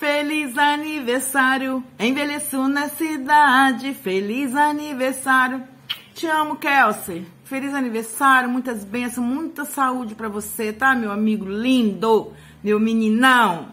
feliz aniversário. Envelheço na cidade. Feliz aniversário. Te amo, Kelsey. Feliz aniversário, muitas bênçãos, muita saúde pra você, tá, meu amigo lindo? Meu meninão.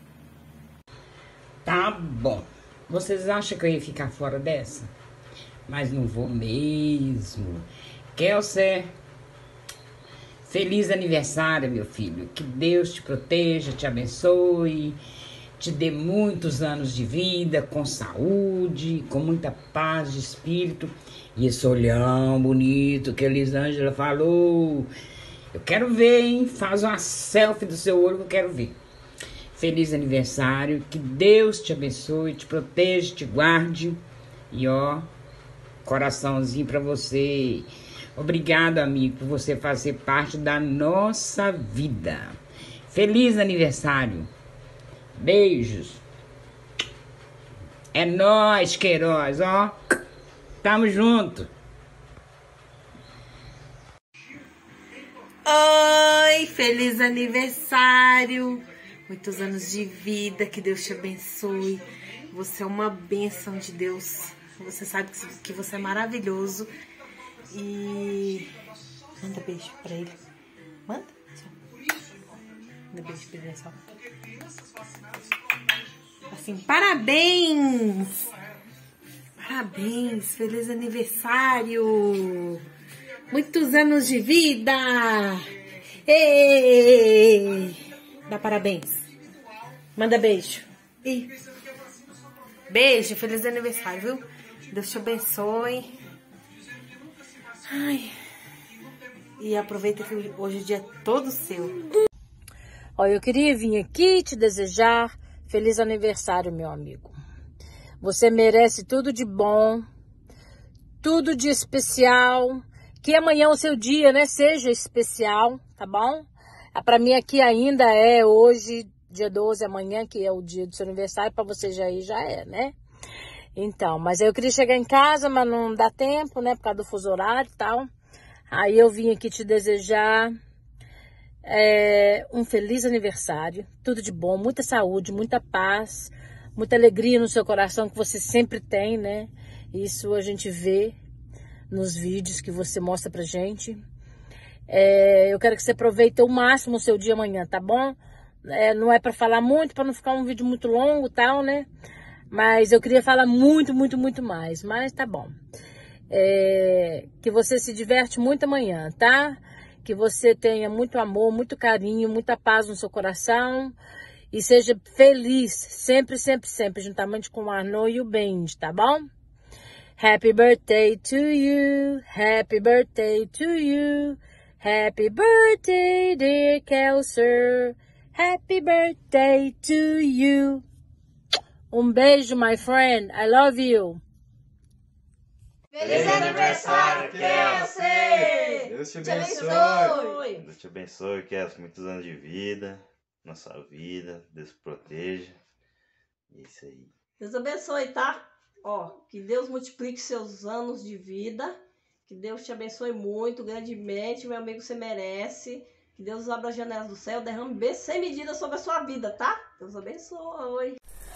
Tá bom. Vocês acham que eu ia ficar fora dessa? Mas não vou mesmo. Kelsey, feliz aniversário, meu filho. Que Deus te proteja, te abençoe, te dê muitos anos de vida, com saúde, com muita paz de espírito. E esse olhão bonito que a Elisângela falou. Eu quero ver, hein? Faz uma selfie do seu olho que eu quero ver. Feliz aniversário. Que Deus te abençoe, te proteja, te guarde. E ó, coraçãozinho pra você. Obrigado, amigo, por você fazer parte da nossa vida. Feliz aniversário. Beijos. É nóis, Queiroz, ó. Tamo junto. Oi, feliz aniversário. Muitos anos de vida, que Deus te abençoe. Você é uma bênção de Deus. Você sabe que você é maravilhoso. E manda beijo pra ele. Manda. Manda beijo pra ele só. Assim, parabéns! Parabéns, feliz aniversário! Muitos anos de vida! Ei! Dá parabéns. Manda beijo. Beijo, feliz aniversário, viu? Deus te abençoe. Ai. E aproveita que hoje o dia é todo seu. Olha, eu queria vir aqui te desejar feliz aniversário, meu amigo. Você merece tudo de bom, tudo de especial. Que amanhã o seu dia, né, seja especial, tá bom? Pra mim aqui ainda é hoje, dia 12, amanhã, que é o dia do seu aniversário. Pra você já ir, já é, né? Então, mas aí eu queria chegar em casa, mas não dá tempo, né, por causa do fuso horário e tal. Aí eu vim aqui te desejar um feliz aniversário, tudo de bom, muita saúde, muita paz, muita alegria no seu coração, que você sempre tem, né? Isso a gente vê nos vídeos que você mostra pra gente. Eu quero que você aproveite ao máximo o seu dia amanhã, tá bom? Não é pra falar muito, pra não ficar um vídeo muito longo e tal, né? Mas eu queria falar muito, muito, muito mais, mas tá bom. Que você se diverte muito amanhã, tá? Que você tenha muito amor, muito carinho, muita paz no seu coração. E seja feliz, sempre, sempre, sempre, juntamente com o Arnaud e o Benji, tá bom? Happy birthday to you, happy birthday to you, happy birthday, dear Kelsey, happy birthday to you. Um beijo, my friend, I love you. Feliz aniversário, Kelsey! Deus te abençoe. Deus te abençoe, Kelsey. Muitos anos de vida na sua vida. Deus te proteja. É isso aí. Deus abençoe, tá? Ó, que Deus multiplique seus anos de vida. Que Deus te abençoe muito, grandemente. Meu amigo, você merece. Que Deus abra as janelas do céu, derrame bênçãos sem medida sobre a sua vida, tá? Deus abençoe.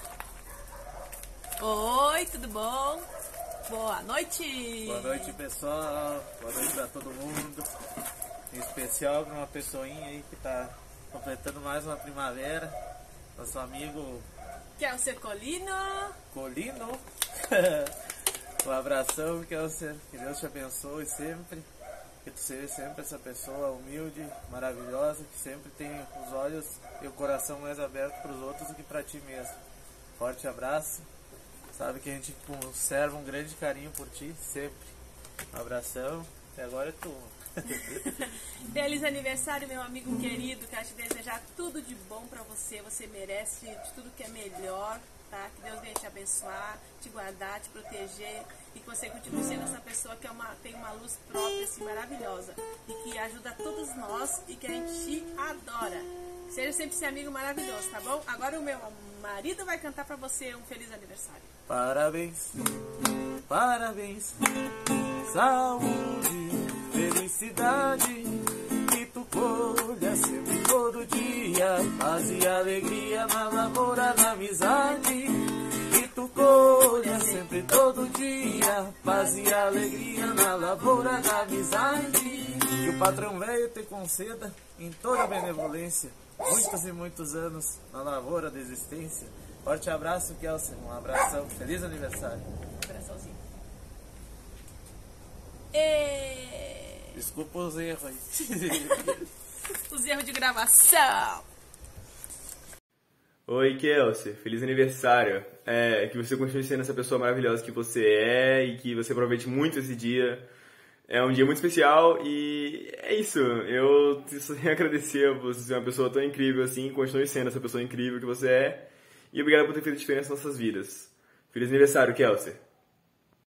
Oi, tudo bom? Boa noite! Boa noite, pessoal. Boa noite pra todo mundo. Em especial para uma pessoinha aí que tá completando mais uma primavera. Nosso amigo Kelsey Colino. Colino. Um abração, Kelsey. Que Deus te abençoe sempre. Que tu seja sempre essa pessoa humilde, maravilhosa, que sempre tem os olhos e o coração mais aberto para os outros do que para ti mesmo. Forte abraço. Sabe que a gente conserva um grande carinho por ti, sempre. Um abração, e agora é tu. Feliz aniversário, meu amigo querido. Quero te desejar tudo de bom pra você. Você merece de tudo que é melhor, tá? Que Deus venha te abençoar, te guardar, te proteger. E que você continue sendo essa pessoa que tem uma luz própria, assim, maravilhosa. E que ajuda todos nós e que a gente te adora. Seja sempre esse amigo maravilhoso, tá bom? Agora o meu marido vai cantar pra você um feliz aniversário. Parabéns, parabéns, saúde, felicidade, que tu colha sempre todo dia. dia, paz e alegria na lavoura da amizade. Que tu colha sempre todo dia, paz e alegria na lavoura da amizade. Que o patrão velho te conceda em toda a benevolência, muitos e muitos anos na lavoura da existência. Forte abraço, Kelsen, um abração, feliz aniversário. Coraçãozinho. Desculpa os erros aí. Os erros de gravação. Oi, Kelsey, feliz aniversário. Que você continue sendo essa pessoa maravilhosa que você é e que você aproveite muito esse dia. É um dia muito especial e é isso. Eu só tenho a agradecer a você ser uma pessoa tão incrível assim. Continue sendo essa pessoa incrível que você é. E obrigado por ter feito a diferença nas nossas vidas. Feliz aniversário, Kelsey.